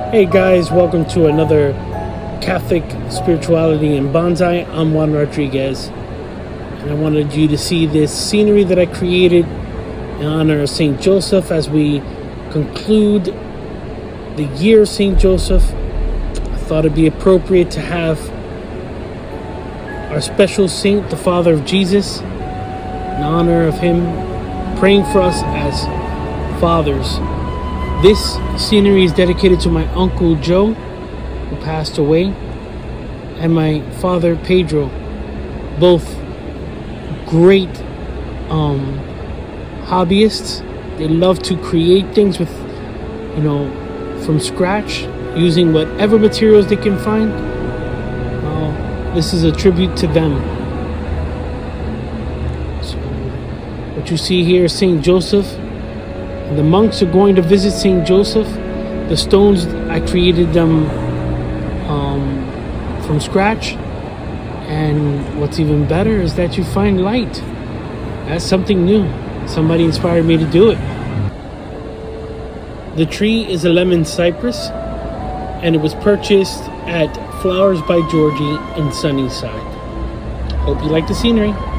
Hey guys, welcome to another Catholic Spirituality in Bonsai. I'm Juan Rodriguez, and I wanted you to see this scenery that I created in honor of St. Joseph as we conclude the year of St. Joseph. I thought it'd be appropriate to have our special saint, the Father of Jesus, in honor of him praying for us as fathers. This scenery is dedicated to my Uncle Joe, who passed away, and my father Pedro, both great hobbyists. They love to create things with, from scratch, using whatever materials they can find. This is a tribute to them. So, what you see here is St. Joseph. The monks are going to visit St. Joseph. The stones, I created them from scratch. And what's even better is that you find light. That's something new. Somebody inspired me to do it. The tree is a lemon cypress, and it was purchased at Flowers by Georgie in Sunnyside. Hope you like the scenery.